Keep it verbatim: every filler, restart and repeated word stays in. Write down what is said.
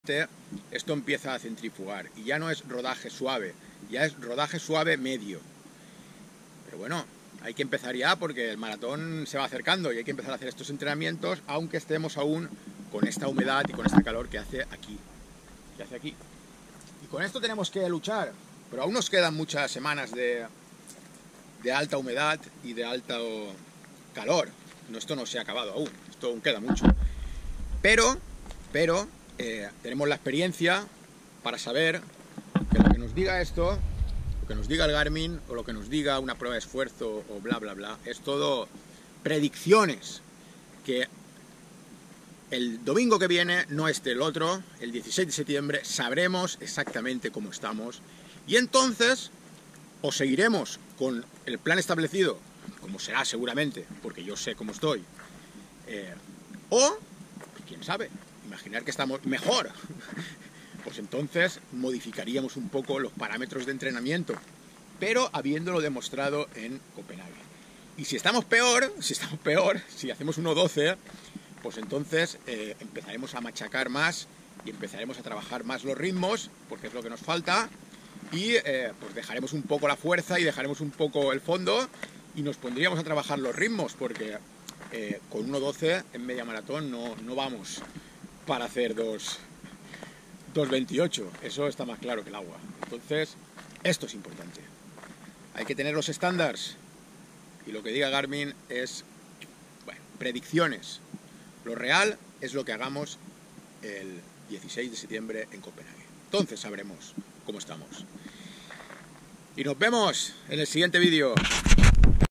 Esto empieza a centrifugar y ya no es rodaje suave, ya es rodaje suave medio. Pero bueno, hay que empezar ya porque el maratón se va acercando y hay que empezar a hacer estos entrenamientos, aunque estemos aún con esta humedad y con este calor que hace aquí, que hace aquí. Y con esto tenemos que luchar, pero aún nos quedan muchas semanas de, de alta humedad y de alto calor. No, esto no se ha acabado aún, esto aún queda mucho. Pero, pero... Eh, tenemos la experiencia para saber que lo que nos diga esto, lo que nos diga el Garmin o lo que nos diga una prueba de esfuerzo o bla bla bla, es todo predicciones, que el domingo que viene, no este el otro, el dieciséis de septiembre, sabremos exactamente cómo estamos y entonces o seguiremos con el plan establecido, como será seguramente, porque yo sé cómo estoy, eh, o, quién sabe, imaginar que estamos mejor, pues entonces modificaríamos un poco los parámetros de entrenamiento, pero habiéndolo demostrado en Copenhague. Y si estamos peor, si estamos peor, si hacemos uno doce, pues entonces eh, empezaremos a machacar más y empezaremos a trabajar más los ritmos, porque es lo que nos falta, y eh, pues dejaremos un poco la fuerza y dejaremos un poco el fondo y nos pondríamos a trabajar los ritmos, porque eh, con uno doce en media maratón no, no vamos para hacer dos veintiocho, eso está más claro que el agua. Entonces, esto es importante. Hay que tener los estándares y lo que diga Garmin es, bueno, predicciones. Lo real es lo que hagamos el dieciséis de septiembre en Copenhague. Entonces sabremos cómo estamos. Y nos vemos en el siguiente vídeo.